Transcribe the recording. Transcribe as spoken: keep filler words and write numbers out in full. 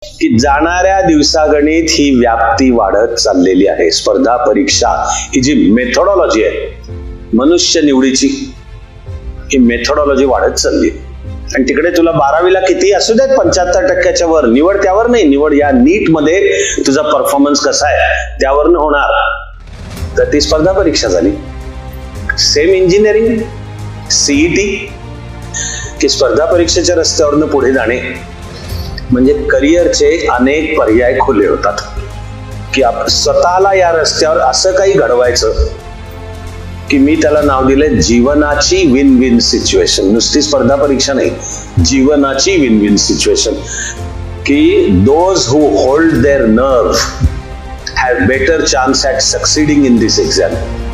की जाणाऱ्या दिवसागणित ही व्याप्ती वाढत चाललेली आहे. स्पर्धा परीक्षा ही जी मेथोडॉलॉजी आहे मनुष्य निवडीची, ही मेथोडॉलॉजी वाढत चालली. आणि तिकडे तुला बारावीला किती असू देत पंच्याहत्तर टक्क्याच्या वर, निवड त्यावर नाही, निवड या नीट मध्ये तुझा परफॉर्मन्स कसा आहे त्यावर होणार. तर ती स्पर्धा परीक्षा झाली. सेम इंजिनिअरिंग सीईटी की स्पर्धा परीक्षेच्या रस्त्यावरनं पुढे जाणे म्हणजे करिअरचे अनेक पर्याय खुले होतात. की आप स्वतःला या रस्त्यावर असं काही घडवायचं की मी त्याला नाव दिले जीवनाची विन विन सिच्युएशन. नुसती स्पर्धा परीक्षा नाही, जीवनाची विन विन सिच्युएशन. की those who hold their nerve have better chance at succeeding in this exam.